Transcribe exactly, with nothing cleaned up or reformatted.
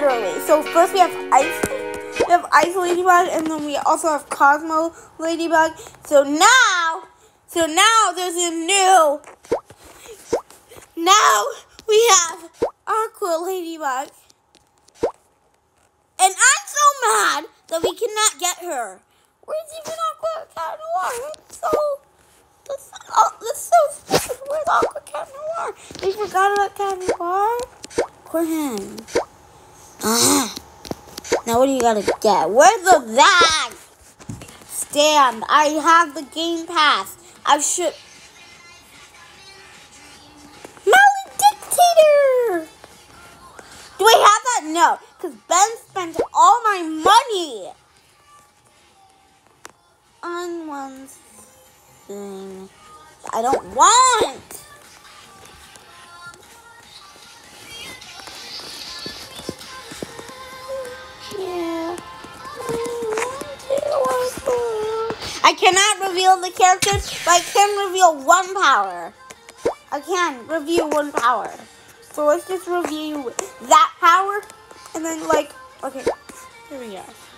literally. So first we have Ice, we have Ice Ladybug, and then we also have Cosmo Ladybug. So now, so now there's a new, now we have Aqua Ladybug. And I'm so mad that we cannot get her. Where's even Aqua Cat Noir? That's so, that's, oh, that's so stupid. Where's Aqua Cat Noir? They forgot about Cat Noir? Poor him. Ah. Now what do you gotta get? Where's the bag? Stand. I have the game pass. I should. Maledictator! Do I have that? No. Because Ben spent all my money on one thing I don't want. Yeah. I cannot reveal the characters, but I can reveal one power. I can reveal one power. So let's just review that power. And then, like, okay, here we go.